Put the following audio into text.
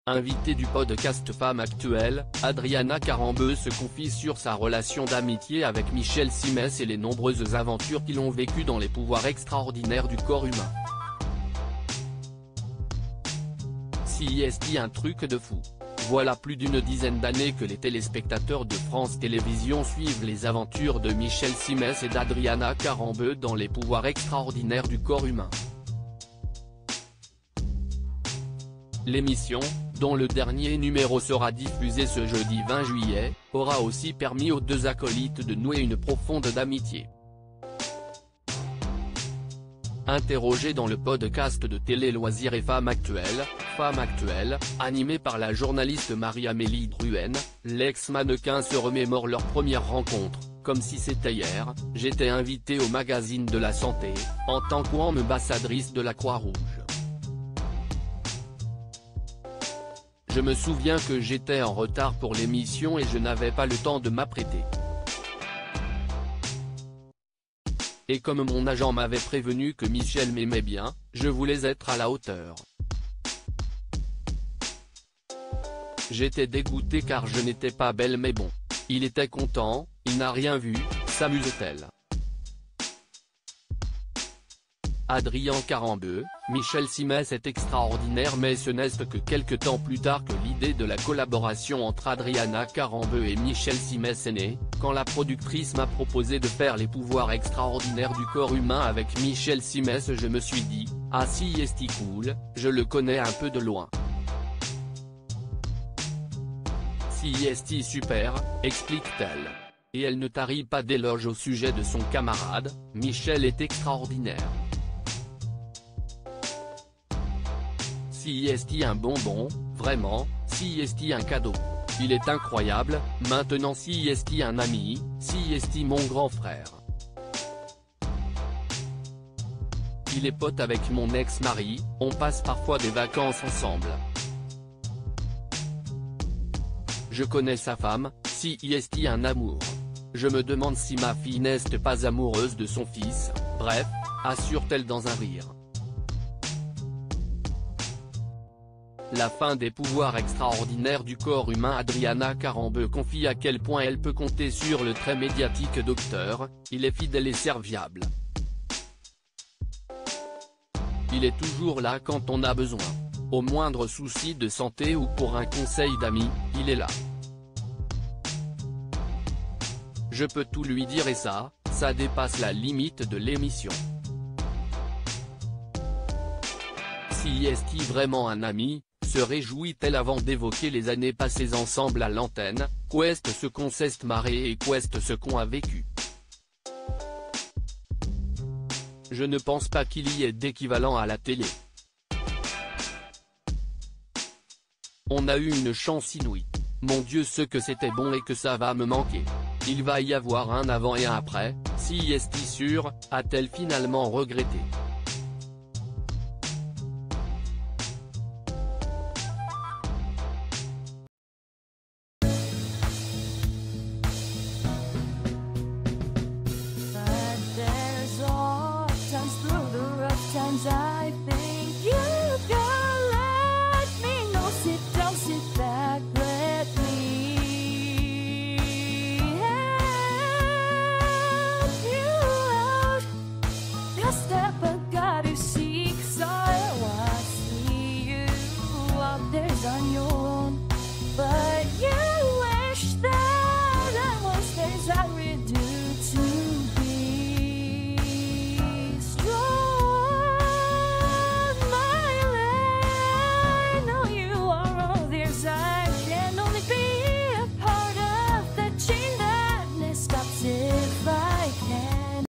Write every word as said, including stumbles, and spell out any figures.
Invitée du podcast Femme Actuelle, Adriana Carambeu se confie sur sa relation d'amitié avec Michel Simès et les nombreuses aventures qu'ils ont vécues dans les pouvoirs extraordinaires du corps humain. Si est un truc de fou. Voilà plus d'une dizaine d'années que les téléspectateurs de France Télévisions suivent les aventures de Michel Simès et d'Adriana Carambeu dans les pouvoirs extraordinaires du corps humain. L'émission, dont le dernier numéro sera diffusé ce jeudi vingt juillet, aura aussi permis aux deux acolytes de nouer une profonde amitié. Interrogée dans le podcast de Télé Loisirs et Femme Actuelle, Femme Actuelle, animée par la journaliste Marie-Amélie Drouhen, l'ex-mannequin se remémore leur première rencontre. Comme si c'était hier, j'étais invitée au magazine de la santé, en tant qu'ambassadrice de la Croix-Rouge. Je me souviens que j'étais en retard pour l'émission et je n'avais pas le temps de m'apprêter. Et comme mon agent m'avait prévenu que Michel m'aimait bien, je voulais être à la hauteur. J'étais dégoûté car je n'étais pas belle mais bon. Il était content, il n'a rien vu, s'amuse-t-elle. Adrien Carambeu, Michel Simès est extraordinaire mais ce n'est que quelques temps plus tard que l'idée de la collaboration entre Adriana Carambeu et Michel Simès est née, quand la productrice m'a proposé de faire les pouvoirs extraordinaires du corps humain avec Michel Simès. Je me suis dit, ah si est cool, je le connais un peu de loin. Si est super, explique-t-elle. Et elle ne tarit pas d'éloges au sujet de son camarade, Michel est extraordinaire. Si est un bonbon, vraiment, si est un cadeau. Il est incroyable, maintenant si est un ami, si est mon grand frère. Il est pote avec mon ex-mari, on passe parfois des vacances ensemble. Je connais sa femme, si est un amour. Je me demande si ma fille n'est pas amoureuse de son fils, bref, assure-t-elle dans un rire. La fin des pouvoirs extraordinaires du corps humain. Adriana Carambeu confie à quel point elle peut compter sur le très médiatique docteur, il est fidèle et serviable. Il est toujours là quand on a besoin. Au moindre souci de santé ou pour un conseil d'amis, il est là. Je peux tout lui dire et ça, ça dépasse la limite de l'émission. Si est vraiment un ami, se réjouit-elle avant d'évoquer les années passées ensemble à l'antenne, qu'est ce qu'on s'est marré et qu'est ce qu'on a vécu. Je ne pense pas qu'il y ait d'équivalent à la télé. On a eu une chance inouïe. Mon Dieu ce que c'était bon et que ça va me manquer. Il va y avoir un avant et un après, si est sûr, a-t-elle finalement regretté. I think you can let me know. Sit down, sit back, let me help you out. The step I gotta seek, so I see you out there on your own, but you